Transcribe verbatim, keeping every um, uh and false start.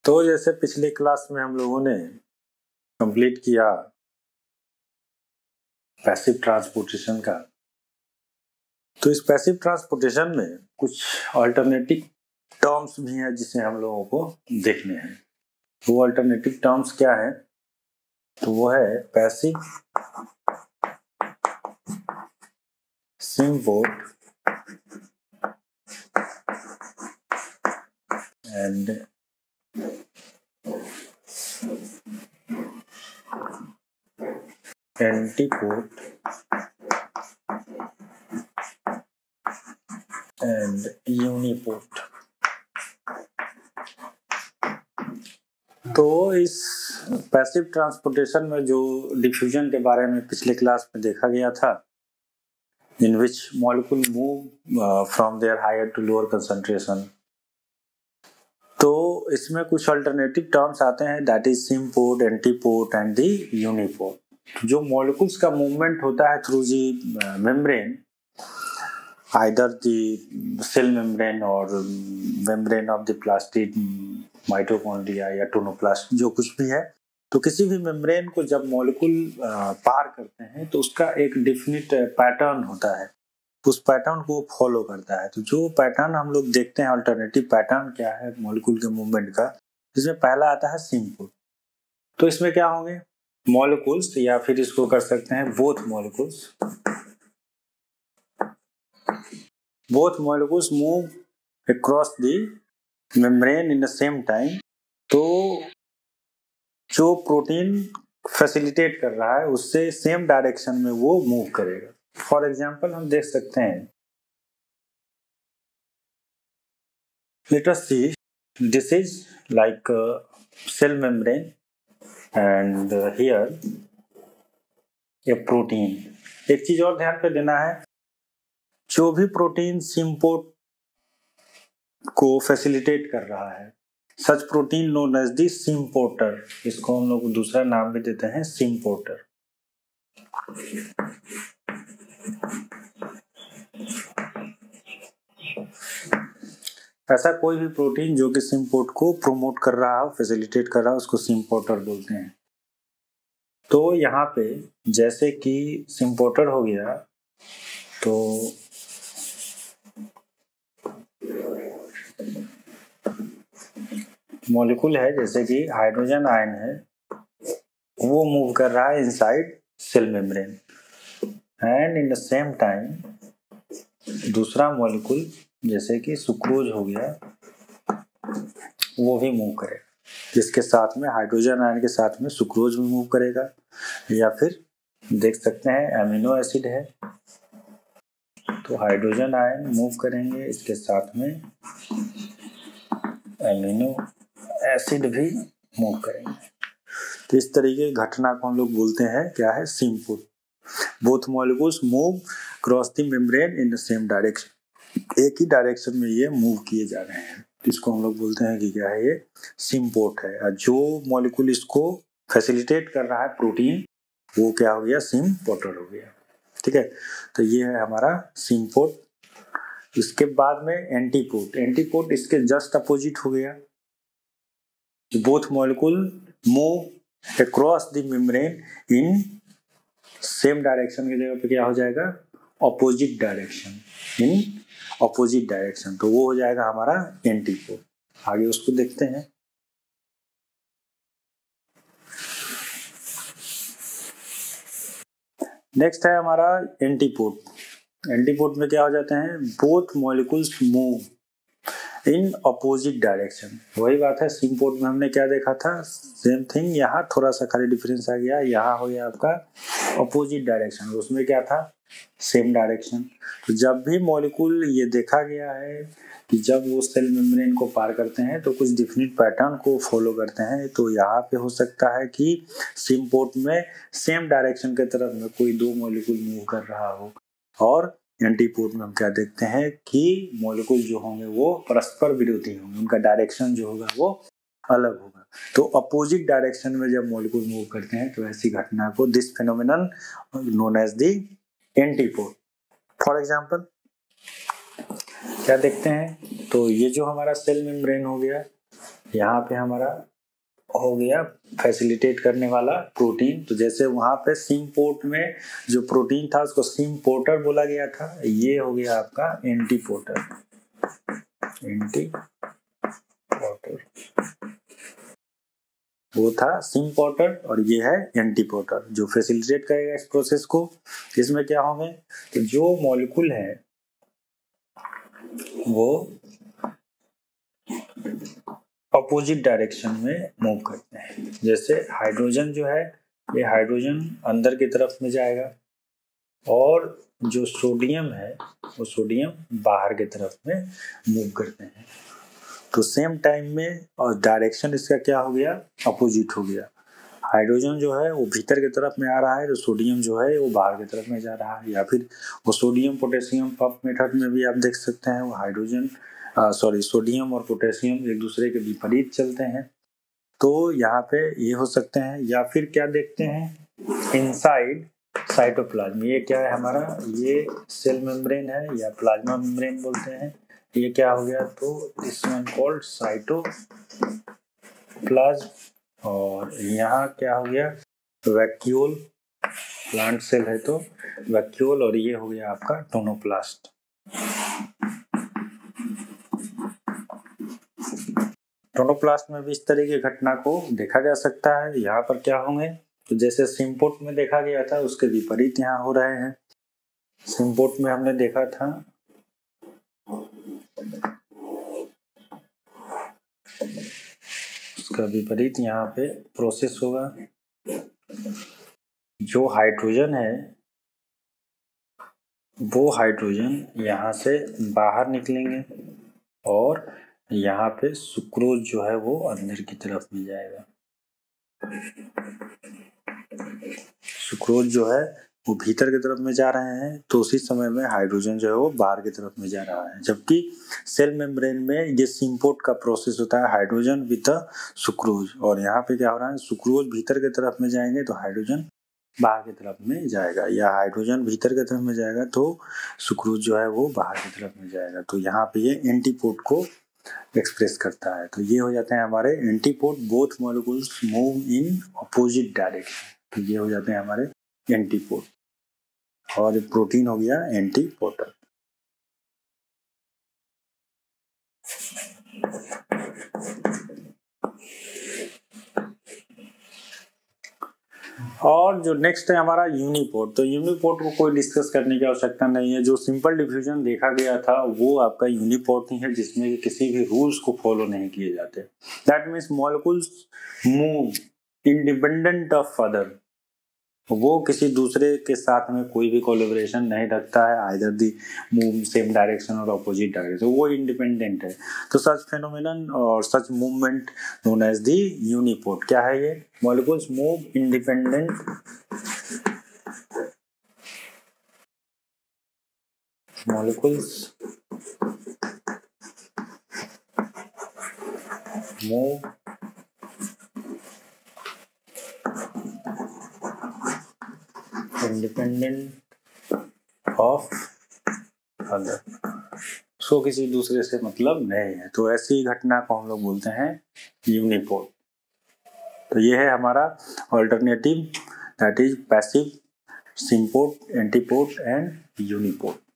तो जैसे पिछले क्लास में हम लोगों ने कंप्लीट किया पैसिव ट्रांसपोर्टेशन का, तो इस पैसिव ट्रांसपोर्टेशन में कुछ अल्टरनेटिव टर्म्स भी हैं जिसे हम लोगों को देखने हैं। वो अल्टरनेटिव टर्म्स क्या है? तो वो है passive symport and antiport and uniport. तो इस पैसिव ट्रांसपोर्टेशन में जो डिफ्यूजन के बारे में पिछले क्लास में देखा गया था, in which molecule move from their higher to lower concentration, तो इसमें कुछ अल्टरनेटिव टर्म्स आते हैं, that is symport, antiport and the uniport. जो मॉलिक्यूल्स का मूवमेंट होता है through the membrane, either the cell membrane और membrane of the plastid mitochondria या टोनोप्लास्ट, जो कुछ भी है, तो किसी भी मेम्ब्रेन को जब मॉलिक्यूल पार करते हैं तो उसका एक डिफिनिट पैटर्न होता है, उस पैटर्न को फॉलो करता है। तो जो पैटर्न हम लोग देखते हैं, अल्टरनेटिव पैटर्न क्या है मॉलिक्यूल के मूवमेंट का, जिसमें पहला आता है सिम्पोर्ट। तो इसमें क्या होंगे? मॉलिक्यूल्स, या फिर इसको कर सकते हैं both molecules both molecules move across the membrane in the same time. तो जो प्रोटीन फैसिलिटेट कर रहा है उससे सेम डायरेक्शन में वो मूव करेगा। फॉर एग्जाम्पल हम देख सकते हैं, let us see, this is like cell membrane and here a protein. एक चीज और ध्यान पे देना है, जो भी प्रोटीन सिम्पोर्ट को फैसिलिटेट कर रहा है, such protein known as the symporter, इसको हम लोग दूसरा नाम भी देते हैं सिम्पोर्टर। ऐसा कोई भी प्रोटीन जो कि सिम्पोर्ट को प्रोमोट कर रहा हो, फैसिलिटेट कर रहा हो, उसको सिम्पोर्टर बोलते हैं। तो यहाँ पे जैसे कि सिम्पोर्टर हो गया, तो मॉलिक्यूल है जैसे कि हाइड्रोजन आयन है, वो मूव कर रहा है inside cell membrane, and in the same time दूसरा मॉलिक्यूल जैसे कि सुक्रोज हो गया, वो भी मूव करेगा, जिसके साथ में हाइड्रोजन आयन के साथ में सुक्रोज भी मूव करेगा। या फिर देख सकते हैं एमिनो एसिड है, तो हाइड्रोजन आयन मूव करेंगे, इसके साथ में एमिनो एसिड भी मूव करेंगे। तो इस तरीके की घटना को हम लोग बोलते हैं क्या है? Symport. Both molecules move cross the membrane in the same direction, एक ही डायरेक्शन में ये मूव किए जा रहे हैं, इसको हम लोग बोलते हैं कि क्या है? ये सिम्पोर्ट है। और जो मॉलिक्यूल इसको फैसिलिटेट कर रहा है प्रोटीन, वो क्या हो गया? सिम्पोर्टर हो गया। ठीक है, तो ये है हमारा सिम्पोर्ट। इसके बाद में एंटीपोर्ट। एंटीपोर्ट इसके जस्ट अपोजिट हो गया। Both molecule move across the membrane in same direction की जगह पे क्या हो जाएगा? Opposite direction, in opposite direction, तो वो हो जाएगा हमारा एंटीपोर्ट। आगे उसको देखते हैं। नेक्स्ट है हमारा एंटीपोर्ट। एंटीपोर्ट में क्या हो जाते हैं? Both molecules move in opposite direction. वही बात है, सिम्पोर्ट में हमने क्या देखा था? Same thing. यहाँ थोड़ा सा खाली डिफरेंस आ गया, यहाँ हो गया आपका अपोजिट डायरेक्शन, उसमें क्या था? Same direction. तो जब भी मॉलिक्यूल, ये देखा गया है कि जब वो सेल मेम्ब्रेन को पार करते हैं तो कुछ डिफिनिट पैटर्न को फॉलो करते हैं। तो यहाँ पे हो सकता है कि सिम्पोर्ट में सेम डायरेक्शन की तरफ में कोई दो मॉलिक्यूल मूव कर रहा हो, और एंटीपोर्ट में हम क्या देखते हैं कि मॉलिक्यूल जो होंगे वो परस्पर विरोधी होंगे, उनका डायरेक्शन जो होगा वो अलग होगा। तो अपोजिट डायरेक्शन में जब मॉलिक्यूल मूव करते हैं तो ऐसी घटना को, this phenomenon known as the antiport. For example क्या देखते हैं? तो ये जो हमारा सेल मेम्ब्रेन हो गया, यहाँ पे हमारा हो गया फैसिलिटेट करने वाला प्रोटीन। तो जैसे वहां पे सिम्पोर्ट में जो प्रोटीन था उसको सिम्पोर्टर बोला गया था, ये हो गया आपका एंटीपोर्टर। एंटीपोर्टर वो था सिम्पोर्टर और ये है एंटीपोर्टर जो फैसिलिटेट करेगा इस प्रोसेस को। इसमें क्या होंगे तो जो मॉलिक्यूल है वो अपोजिट डायरेक्शन में मूव करते हैं। जैसे हाइड्रोजन जो है ये हाइड्रोजन अंदर की तरफ में जाएगा और जो सोडियम है वो सोडियम बाहर की तरफ में मूव करते हैं। तो सेम टाइम में और डायरेक्शन इसका क्या हो गया अपोजिट हो गया। हाइड्रोजन जो है वो भीतर की तरफ में आ रहा है तो सोडियम जो है वो बाहर की तरफ में जा रहा है। या फिर वो सोडियम पोटेशियम पंप मेथड में भी आप देख सकते हैं वो हाइड्रोजन सॉरी सोडियम और पोटेशियम एक दूसरे के विपरीत चलते हैं। तो यहाँ पे ये हो सकते हैं। या फिर क्या देखते हैं इनसाइड साइटोप्लाज्म, ये क्या है हमारा ये सेल मेम्ब्रेन है या प्लाज्मा मेम्ब्रेन बोलते हैं। ये क्या हो गया तो दिस वन कॉल्ड साइटोप्लाज्म। और यहाँ क्या हो गया वैक्यूल, प्लांट सेल है तो वैक्यूल। और ये हो गया आपका टोनोप्लास्ट। टोनोप्लास्ट में भी इस तरह की घटना को देखा जा सकता है। यहाँ पर क्या होंगे तो जैसे सिम्पोर्ट में देखा गया था उसके विपरीत यहाँ हो रहे हैं। सिम्पोर्ट में हमने देखा था उसका विपरीत यहाँ पे प्रोसेस होगा। जो हाइड्रोजन है वो हाइड्रोजन यहाँ से बाहर निकलेंगे और यहाँ पे सुक्रोज जो है वो अंदर की तरफ में जाएगा। सुक्रोज जो है वो भीतर की तरफ में जा रहे हैं तो उसी समय में हाइड्रोजन जो है वो बाहर की तरफ में जा रहा है। जबकि सेल मेम्ब्रेन में ये सिम्पोर्ट का प्रोसेस होता है हाइड्रोजन विद सुक्रोज। और यहाँ पे क्या हो रहा है सुक्रोज भीतर की तरफ में जाएंगे तो हाइड्रोजन बाहर की तरफ में जाएगा, या हाइड्रोजन भीतर की तरफ में जाएगा तो सुक्रोज जो है वो बाहर की तरफ में जाएगा। तो यहाँ पे ये एंटीपोर्ट को एक्सप्रेस करता है। तो ये हो जाते हैं हमारे antiport. Both molecules move in opposite direction. तो ये हो जाते हैं हमारे एंटीपोर्ट। और प्रोटीन हो गया एंटीपोर्टर। और जो नेक्स्ट है हमारा यूनिपोर्ट। तो यूनिपोर्ट को कोई डिस्कस करने की आवश्यकता नहीं है। जो सिंपल डिफ्यूजन देखा गया था वो आपका यूनिपोर्ट ही है जिसमें किसी भी रूल्स को फॉलो नहीं किए जाते। That means molecules move independent of other. वो किसी दूसरे के साथ में कोई भी कोलैबोरेशन नहीं रखता है, either the move same direction और अपोजिट डायरेक्शन, वो इंडिपेंडेंट है। तो सच फेनोमेनन और such movement known as the uniport. क्या है ये molecules move independent molecules move independent of other. So किसी दूसरे से मतलब नहीं है। तो ऐसी घटना को हम लोग बोलते हैं यूनिपोर्ट। तो ये है हमारा alternative that is passive, symport, antiport and uniport.